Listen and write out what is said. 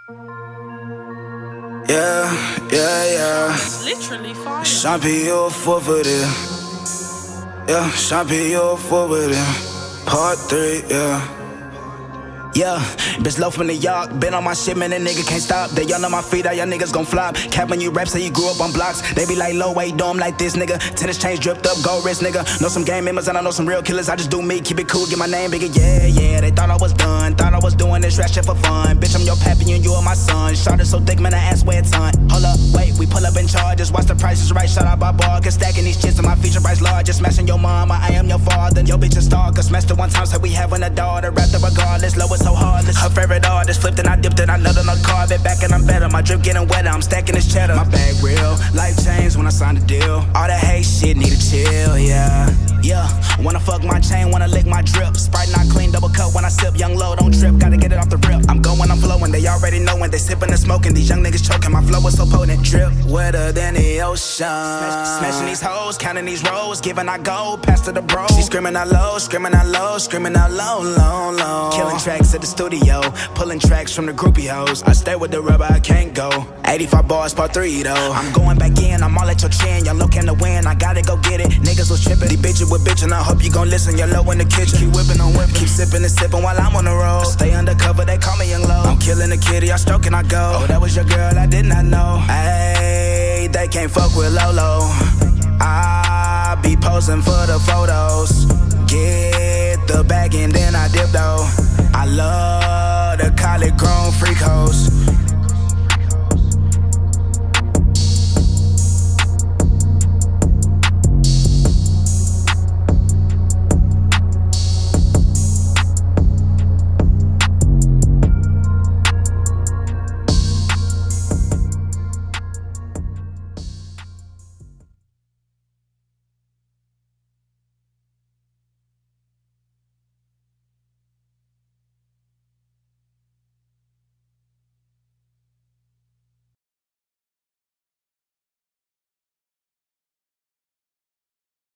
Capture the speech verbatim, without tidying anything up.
Yeah, yeah, yeah. It's literally fire. Champagne, you're full for this. Yeah, champagne, you're full with it. Part three, yeah. Yeah, bitch low from the York. Been on my shit, man, that nigga can't stop. They young on my feet, all y'all niggas gon' flop. Cap when you rap, say you grew up on blocks. They be like, low weight, dome like this, nigga. Tennis chains dripped up, gold wrist, nigga. Know some gang members and I know some real killers. I just do me, keep it cool, get my name bigger, yeah, yeah. They thought I was done, thought I was doing this rap shit for fun. Bitch, I'm your pappy and you are my son. Shot it so thick, man, I ass weigh a ton. Hold up, wait, we pull up in charges. Watch the prices right, shout out by bar. Cause stacking these chits in my feature price large. Just smashing your mama, I am your father. Yo bitch a stalker, smashed it one time, said we having a daughter. Rap the regardless, low is so heartless. Her favorite artist, flipped and I dipped it, I nutted on the carpet. Back and I'm better, my drip getting wetter, I'm stacking this cheddar. My bag real, life changed when I signed a deal. All that hate shit need to chill, yeah. Yeah, wanna fuck my chain, wanna lick my drip. Sprite not clean, double cup when I sip. Young low, don't trip, gotta get it off the rip. I'm going, I'm flowing, they already know when they sipping and smoking. These young niggas choking, my flow is so potent. Drip wetter than the ocean. Smash, smashing these hoes, counting these rolls, giving I gold, pass to the bro. She screaming out low, screaming out low, screaming out low, low, low. Killing tracks at the studio, pulling tracks from the groupie hoes. I stay with the rubber, I can't go. eighty-five bars, part three though. I'm going back in, I'm all at your chin. Y'all looking to win, I gotta go get it. Niggas was tripping, these bitches with bitchin'. I hope you gon' listen, you're low in the kitchen. Keep whipping on whipping, keep sipping and sipping while I'm on the road. Stay undercover, they call me young low. I'm killing the kitty, I stroke and I go. Oh, that was your girl, I did not know. Ayy, they can't fuck with Lolo. I be posing for the photos. Get the bag and then I dip though. I love the collard grown freak hoe.